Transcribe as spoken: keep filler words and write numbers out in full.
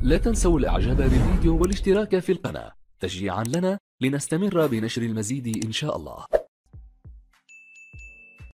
لا تنسوا الاعجاب بالفيديو والاشتراك في القناة تشجيعا لنا لنستمر بنشر المزيد إن شاء الله.